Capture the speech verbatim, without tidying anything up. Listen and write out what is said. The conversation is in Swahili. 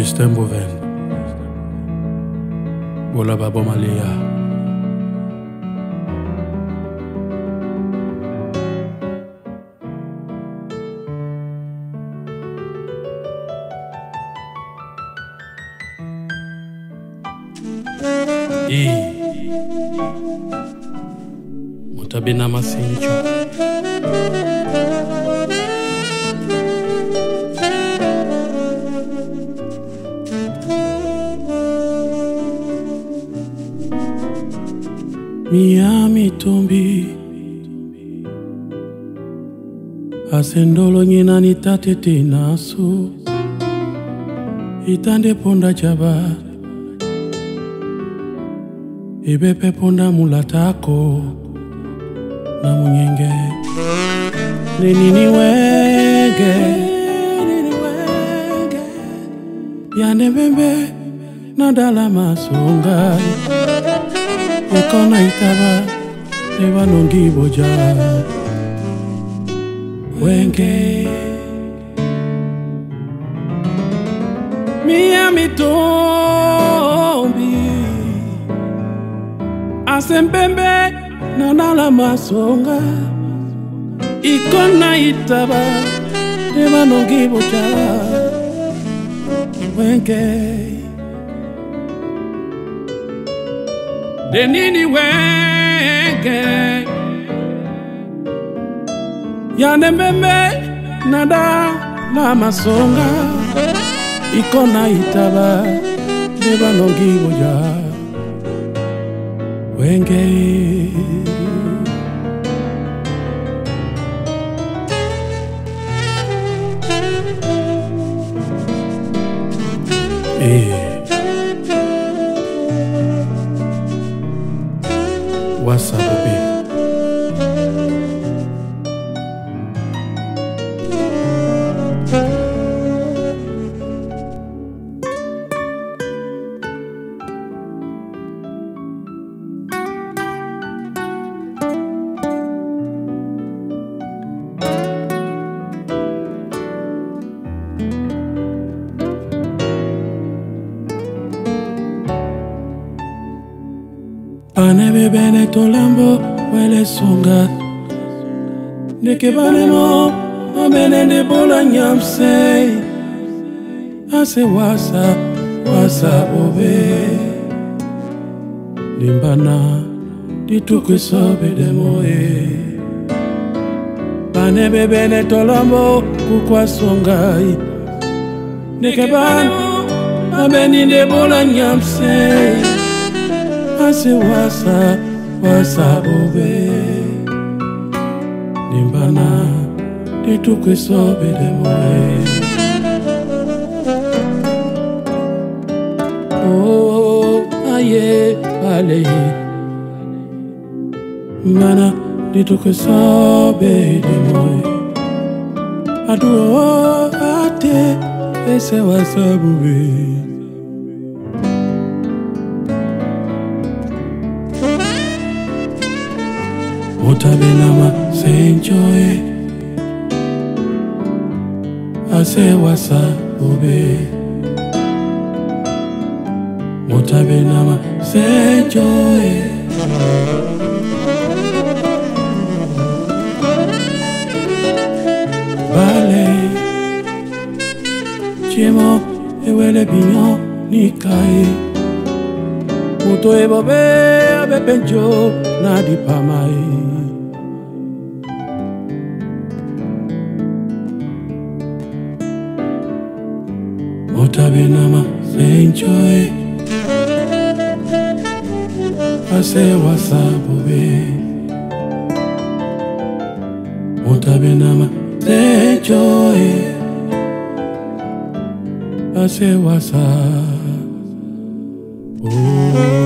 Justin Boven Bola Babo Malia I Mutabina Masincho Miami Tumbi Asendolo nyina nitatete nasu Itande ponda jaba Ibepe ponda mulatako Na munyenge Nini wenge Nini wenge Yane bembe Nadala masonga Ekona itaba Eba nongi boja Wenge Miami Tumbi Asembembe Nanala masonga Ikona itaba Eba nongi boja Wenge Denini wenge Yane mbembe Nada La masonga Ikona itaba Neba nongi boja Wenge Eh What's up, baby? Ane bebene tolambo wele songa Neke bane mo amene ne bola nyamse Ase wasa wasa bobe Nimbana ditukwe sobe demoe Ane bebene tolambo kukwa songa Neke bane mo amene ne bola nyamse Ase wasa, wasa bobe Nimbana, ditukwe sobe demoe Oh, aye, ale Mana, ditukwe sobe demoe Aduo, ate, ese wasa bobe Mutabinama senjoy Ase wasa bobe Mutabinama senjoy Vale Chemo ewele binyo nikaye Muto e bobe abe penjo na di pamai Mutabinama senjoy Ase wasa bobe Mutabinama senjoy Ase wasa Oh